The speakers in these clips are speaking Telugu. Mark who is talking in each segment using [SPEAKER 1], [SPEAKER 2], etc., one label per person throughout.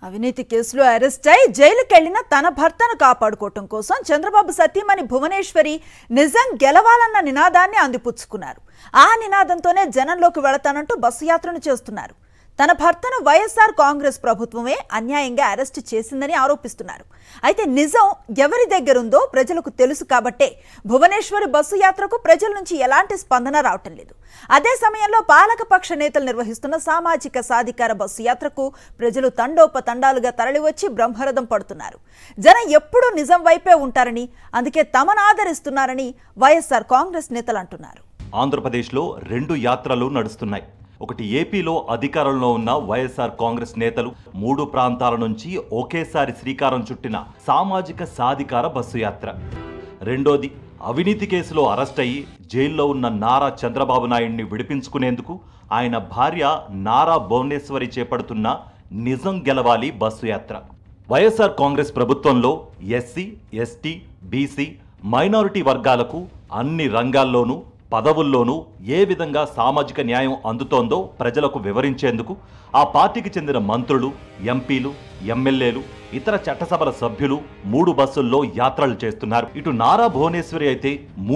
[SPEAKER 1] అవినీతి కేసులో అరెస్ట్ అయి జైలుకెళ్లిన తన భర్తను కాపాడుకోవటం కోసం చంద్రబాబు సతీమణి భువనేశ్వరి నిజం గెలవాలన్న నినాదాన్ని అందిపుచ్చుకున్నారు. ఆ నినాదంతోనే జనంలోకి వెళతానంటూ బస్సు యాత్రను చేస్తున్నారు. తన భర్తను వైఎస్ఆర్ కాంగ్రెస్ ప్రభుత్వమే అన్యాయంగా అరెస్ట్ చేసిందని ఆరోపిస్తున్నారు. అయితే నిజం ఎవరి దగ్గరుందో ప్రజలకు తెలుసు కాబట్టే భువనేశ్వరి బస్సు యాత్రకు ప్రజల నుంచి ఎలాంటి స్పందన రావటం లేదు. అదే సమయంలో పాలకపక్ష నేతలు నిర్వహిస్తున్న సామాజిక సాధికార బస్సు యాత్రకు ప్రజలు తండోపతండాలుగా తరలివచ్చి బ్రహ్మరథం పడుతున్నారు. జనం ఎప్పుడూ నిజం వైపే ఉంటారని, అందుకే తమను ఆదరిస్తున్నారని వైఎస్ఆర్ కాంగ్రెస్ నేతలు అంటున్నారు.
[SPEAKER 2] ఆంధ్రప్రదేశ్లో 2 యాత్రలు నడుస్తున్నాయి. ఒకటి ఏపీలో అధికారంలో ఉన్న వైఎస్ఆర్ కాంగ్రెస్ నేతలు 3 ప్రాంతాల నుంచి ఒకేసారి శ్రీకారం చుట్టిన సామాజిక సాధికార బస్సు యాత్ర. రెండోది అవినీతి కేసులో అరెస్ట్ అయ్యి జైల్లో ఉన్న నారా చంద్రబాబు నాయుడిని విడిపించుకునేందుకు ఆయన భార్య నారా భువనేశ్వరి చేపడుతున్న నిజం గెలవాలి బస్సు యాత్ర. వైఎస్ఆర్ కాంగ్రెస్ ప్రభుత్వంలో ఎస్సీ, ఎస్టీ, బీసీ, మైనారిటీ వర్గాలకు అన్ని రంగాల్లోనూ పదవుల్లోనూ ఏ విధంగా సామాజిక న్యాయం అందుతోందో ప్రజలకు వివరించేందుకు ఆ పార్టీకి చెందిన మంత్రులు, ఎంపీలు, ఎమ్మెల్యేలు, ఇతర చట్టసభల సభ్యులు 3 బస్సుల్లో యాత్రలు చేస్తున్నారు. ఇటు నారా భువనేశ్వరి అయితే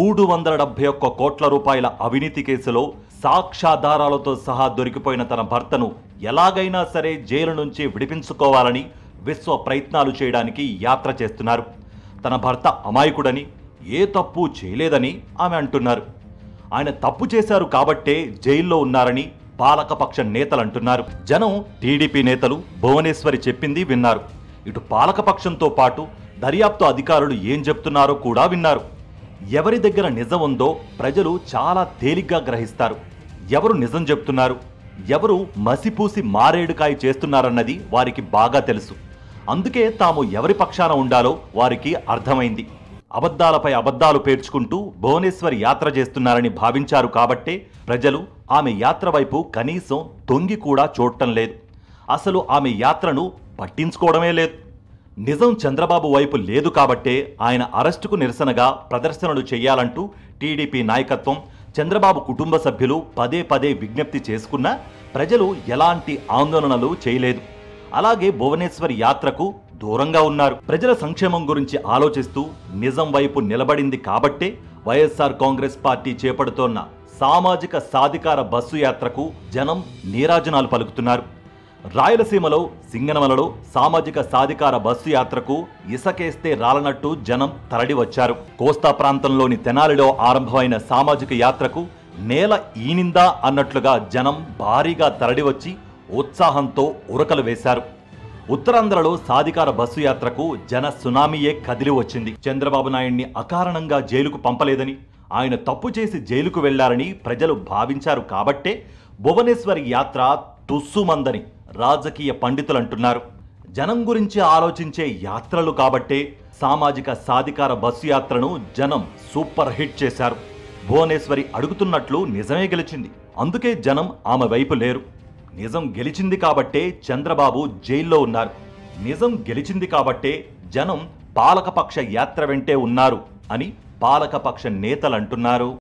[SPEAKER 2] 371 కోట్ల రూపాయల అవినీతి కేసులో సాక్ష్యాధారాలతో సహా దొరికిపోయిన తన భర్తను ఎలాగైనా సరే జైలు నుంచి విడిపించుకోవాలని విశ్వ ప్రయత్నాలు చేయడానికి యాత్ర చేస్తున్నారు. తన భర్త అమాయకుడని, ఏ తప్పు చేయలేదని ఆమె అంటున్నారు. ఆయన తప్పు చేశారు కాబట్టే జైల్లో ఉన్నారని పాలకపక్ష నేతలు అంటున్నారు. జనం టీడీపీ నేతలు భువనేశ్వరి చెప్పింది విన్నారు. ఇటు పాలకపక్షంతో పాటు దర్యాప్తు అధికారులు ఏం చెప్తున్నారో కూడా విన్నారు. ఎవరి దగ్గర నిజం ఉందో ప్రజలు చాలా తేలిగ్గా గ్రహిస్తారు. ఎవరు నిజం చెప్తున్నారు, ఎవరు మసిపూసి మారేడుకాయ చేస్తున్నారన్నది వారికి బాగా తెలుసు. అందుకే తాము ఎవరి పక్షాన ఉండాలో వారికి అర్థమైంది. అబద్ధాలపై అబద్ధాలు పేర్చుకుంటూ భువనేశ్వరి యాత్ర చేస్తున్నారని భావించారు కాబట్టే ప్రజలు ఆమె యాత్ర వైపు కనీసం తొంగి కూడా చూడటం లేదు. అసలు ఆమె యాత్రను పట్టించుకోవడమే లేదు. నిజం చంద్రబాబు వైపు లేదు కాబట్టే ఆయన అరెస్టుకు నిరసనగా ప్రదర్శనలు చేయాలంటూ టీడీపీ నాయకత్వం, చంద్రబాబు కుటుంబ సభ్యులు పదే పదే విజ్ఞప్తి చేసుకున్నా ప్రజలు ఎలాంటి ఆందోళనలు చేయలేదు. అలాగే భువనేశ్వరి యాత్రకు దూరంగా ఉన్నారు. ప్రజల సంక్షేమం గురించి ఆలోచిస్తూ నిజం వైపు నిలబడింది కాబట్టే వైఎస్ఆర్ కాంగ్రెస్ పార్టీ చేపడుతోన్న సామాజిక సాధికార బస్సు యాత్రకు జనం నీరాజనాలు పలుకుతున్నారు. రాయలసీమలో సింగనమలలో సామాజిక సాధికార బస్సు యాత్రకు ఇసకేస్తే రాలనట్టు జనం తరలి వచ్చారు. కోస్తా ప్రాంతంలోని తెనాలిలో ఆరంభమైన సామాజిక యాత్రకు నేల ఈనిందా అన్నట్లుగా జనం భారీగా తరలివచ్చి ఉత్సాహంతో ఉరకలు వేశారు. ఉత్తరాంధ్రలో సాధికార బస్సు యాత్రకు జన సునామీయే కదిలి వచ్చింది. చంద్రబాబు నాయుడిని అకారణంగా జైలుకు పంపలేదని, ఆయన తప్పు చేసి జైలుకు వెళ్లారని ప్రజలు భావించారు కాబట్టే భువనేశ్వరి యాత్ర తుస్సుమందని రాజకీయ పండితులు అంటున్నారు. జనం గురించి ఆలోచించే యాత్రలు కాబట్టే సామాజిక సాధికార బస్సు యాత్రను జనం సూపర్ హిట్ చేశారు. భువనేశ్వరి అడుగుతున్నట్లు నిజమే గెలిచింది, అందుకే జనం ఆమె వైపు లేరు. నిజం గెలిచింది కాబట్టే చంద్రబాబు జైల్లో ఉన్నారు. నిజం గెలిచింది కాబట్టే జనం పాలకపక్ష యాత్ర వెంటే ఉన్నారు అని పాలకపక్ష నేతలు అంటున్నారు.